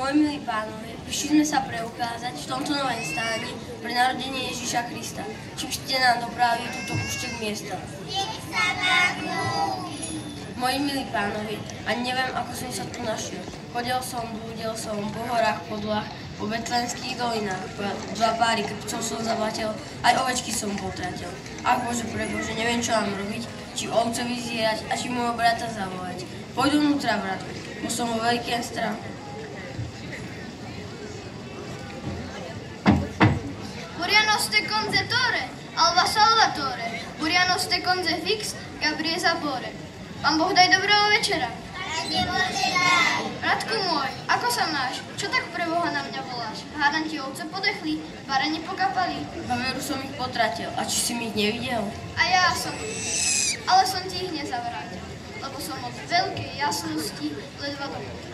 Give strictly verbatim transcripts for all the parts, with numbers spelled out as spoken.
Moji milí pánovi, prišli sme sa preukázať v tomto novém stáni pre narodenie Ježiša Krista. Čím ste nám dopravili túto kúštek miesta. Moji milí pánovi, ani neviem, ako som sa tu našiel. Chodil som, blúdil som po horách, po dlách, po betlenských dolinách, dva páry krpcov som zaplatil, aj ovečky som potratil. Ach Bože, prebože, neviem, čo mám robiť, či ovce vyzierať a či môjho brata zavolať. Pôjdu vnútra, bratku, bo som vo veľkém strachu. Burianos te conzetore, alba salvatore, burianos te conzefix, Gabriel Zapore. Pán Boh, daj dobrého večera. Bratku môj, ako sa máš? Čo tak pre Boha na mňa voláš? Hádam ti ovce podechli, barani pokapali. Veru som ich potratil, a či si mi ich nevidel? A ja som, ale som ti ich nezavrátil, lebo som od veľkej jasnosti ledva dopotrel.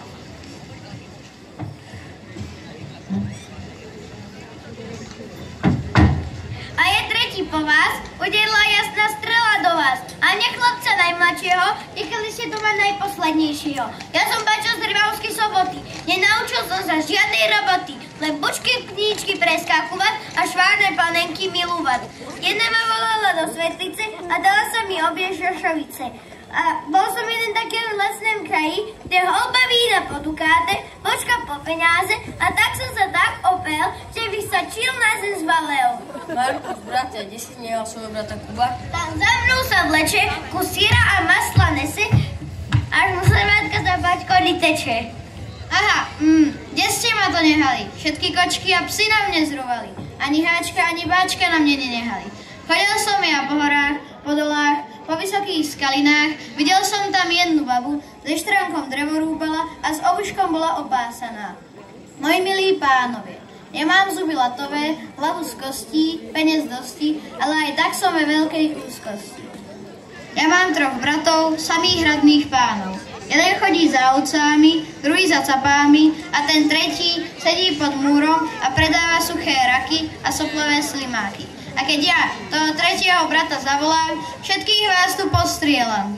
A je tretí po vás, uderila jasná strela do vás. A ne chlapca najmladšieho, nechali ste doma najposlednejšieho. Ja som bačo z Rybavskej Soboty, nenaučil som sa žiadnej roboty, len bučky pníčky preskakovať a švárne panenky milovať. Jedna ma volala do svetlice a dala sa mi obie šošovice. A bol som jeden takého lesném kraji, kde holba vína po dukáte, vočka po peňáze a tak som sa tak opel, že by sa čil na zem zvalel. Markus, brate, kde si nehal svojho brata Kuba? Tam za mnou sa vleče, kus syra a masla nese, až mu servátka za bačkody teče. Aha, mm, kde ste ma to nehali? Všetky kočky a psi na mne zrúvali. Ani háčka, ani báčka na mne nenehali. Chodil som ja po horách, po dolách, po vysokých skalinách, videl som tam jednu babu, ze štránkom drevo rúbala a s obuškom bola opásaná. Moji milí pánovia, nemám zuby latové, hlavu z kostí, peniaz dosti, ale aj tak som ve veľkej úzkosti. Ja mám troch bratov, samých hradných pánov. Jeden chodí za ovcami, druhý za capámi a ten tretí sedí pod múrom a predáva suché raky a soplové slimáky. A keď ja toho tretieho brata zavolám, všetkých vás tu postrieľam.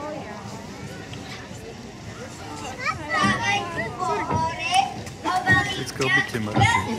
Vždycky obytě mrazí.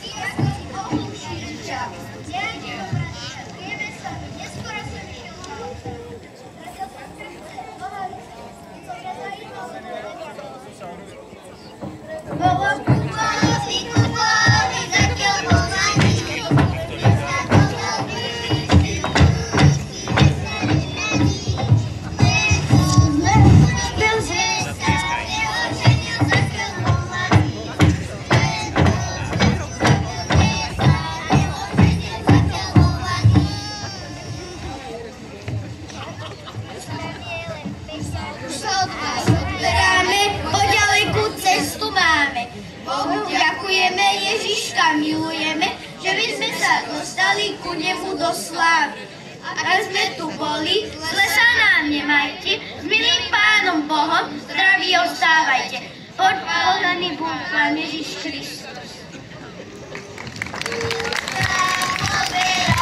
Ďakujeme, Ježiška milujeme, že my sme sa dostali ku nemu do slávy. A sme tu boli, zle sa nám nemajte, s milým Pánom Bohom zdraví ostávajte. Podpolený Bůh, Pán Ježiš Kristus.